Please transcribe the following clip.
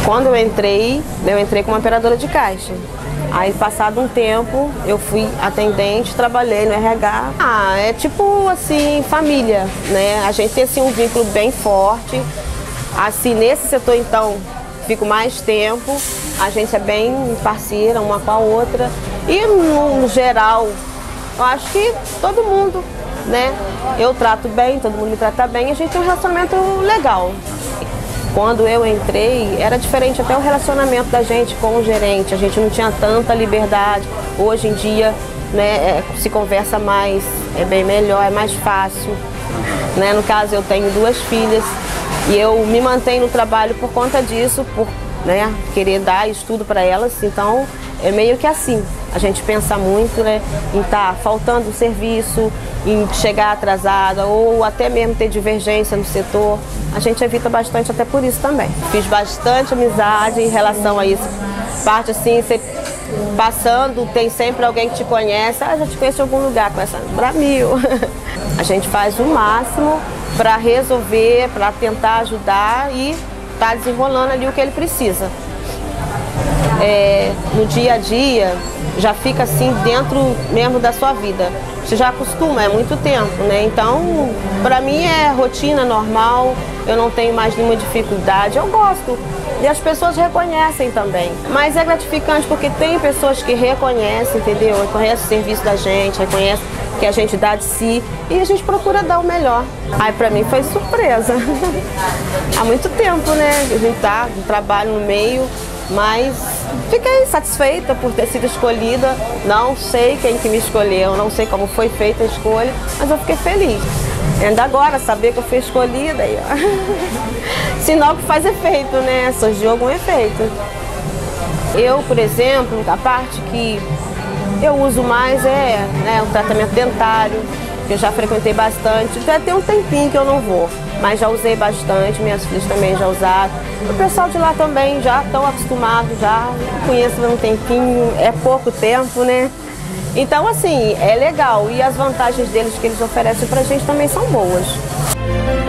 Quando eu entrei como operadora de caixa. Aí, passado um tempo, eu fui atendente, trabalhei no RH. É tipo, assim, família, né? A gente tem, assim, um vínculo bem forte. Assim, nesse setor, então, fico mais tempo. A gente é bem parceira uma com a outra. E, no geral, eu acho que todo mundo, né? Eu trato bem, todo mundo me trata bem. A gente tem um relacionamento legal. Quando eu entrei, era diferente até o relacionamento da gente com o gerente. A gente não tinha tanta liberdade. Hoje em dia, né, se conversa mais, é bem melhor, é mais fácil. Né? No caso, eu tenho 2 filhas e eu me mantenho no trabalho por conta disso, por, né, querer dar estudo para elas. Então, é meio que assim. A gente pensa muito, né, em estar faltando serviço, em chegar atrasada ou até mesmo ter divergência no setor. A gente evita bastante até por isso também. Fiz bastante amizade em relação a isso. Parte assim, você passando, tem sempre alguém que te conhece. Já te conheço em algum lugar, conhece Bramil. A gente faz o máximo para resolver, para tentar ajudar e tá desenrolando ali o que ele precisa. No dia a dia, já fica assim dentro mesmo da sua vida. Você já acostuma, é muito tempo, né? Então, para mim é rotina normal, eu não tenho mais nenhuma dificuldade, eu gosto. E as pessoas reconhecem também. Mas é gratificante porque tem pessoas que reconhecem, entendeu? Reconhecem o serviço da gente, reconhecem que a gente dá de si e a gente procura dar o melhor. Aí para mim foi surpresa. Há muito tempo, né? A gente tá de trabalho no meio, mas fiquei satisfeita por ter sido escolhida. Não sei quem que me escolheu, não sei como foi feita a escolha, mas eu fiquei feliz. Ainda agora, saber que eu fui escolhida, aí, ó. Sinal que faz efeito, né? Surgiu algum efeito. Eu, por exemplo, a parte que eu uso mais né, o tratamento dentário, que eu já frequentei bastante. Já tem um tempinho que eu não vou, mas já usei bastante, minhas filhas também já usaram. O pessoal de lá também já estão acostumados, já conheço há um tempinho, é pouco tempo, né? Então, assim, é legal. E as vantagens deles que eles oferecem pra gente também são boas.